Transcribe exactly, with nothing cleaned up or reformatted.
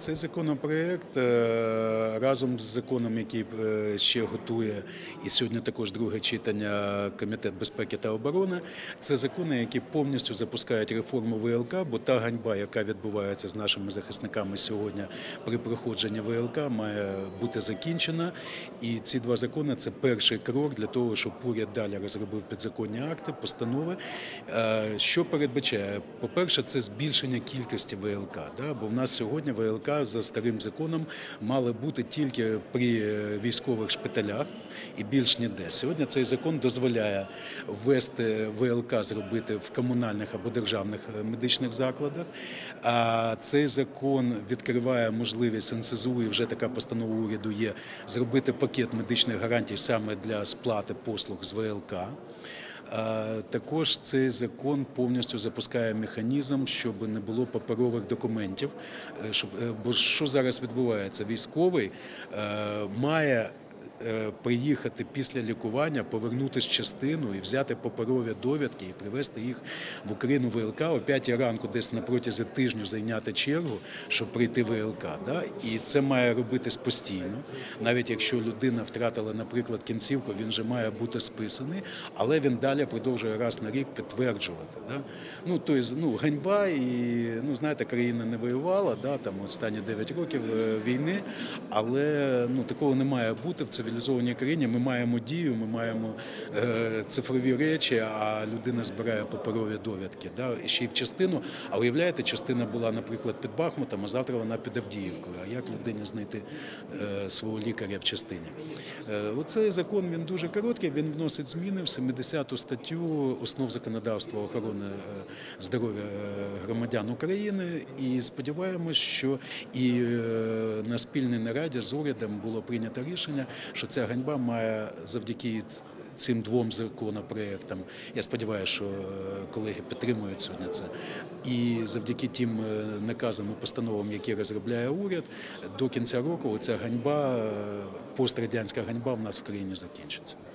Цей законопроект разом з законом, який ще готує, і сьогодні також друге читання Комітет безпеки та оборони, це закони, які повністю запускають реформу ВЛК, бо та ганьба, яка відбувається з нашими захисниками сьогодні при проходженні ВЛК, має бути закінчена. І ці два закони – це перший крок для того, щоб уряд далі розробив підзаконні акти, постанови. Що передбачає? По-перше, це збільшення кількості ВЛК, бо в нас сьогодні ВЛК за старим законом мали бути тільки при військових шпиталях і більш ніде. Сьогодні цей закон дозволяє ввести ВЛК, зробити в комунальних або державних медичних закладах. А цей закон відкриває можливість ен ес зе у, і вже така постанова уряду є, зробити пакет медичних гарантій саме для сплати послуг з ВЛК. Також цей закон повністю запускає механізм, щоб не було паперових документів. Бо що зараз відбувається? Військовий має приїхати після лікування, повернутися в частину і взяти паперові довідки і привезти їх в Україну ВЛК о п'ятій ранку, десь на протязі тижню зайняти чергу, щоб прийти в ВЛК. І це має робитись постійно. Навіть якщо людина втратила, наприклад, кінцівку, він вже має бути списаний, але він далі продовжує раз на рік підтверджувати. Ну, тобто, ну, ганьба, і, ну, знаєте, країна не воювала, да, там останні дев'ять років війни, але ну, такого не має бути в цивілізованій країні. Ми маємо дію, ми маємо е, цифрові речі, а людина збирає паперові довідки. Да, і ще й в частину, а уявляєте, частина була, наприклад, під Бахмутом, а завтра вона під Авдіївкою. А як людині знайти е, свого лікаря в частині? Е, оцей закон, він дуже короткий, він вносить зміни в сімдесяту статтю основ законодавства охорони здоров'я громадян України. І сподіваємось, що і на спільній нараді з урядом було прийнято рішення, що ця ганьба має завдяки цим двом законопроектам, я сподіваюся, що колеги підтримують сьогодні це, і завдяки тим наказам і постановам, які розробляє уряд, до кінця року ця ганьба, пострадянська ганьба в нас в країні закінчиться.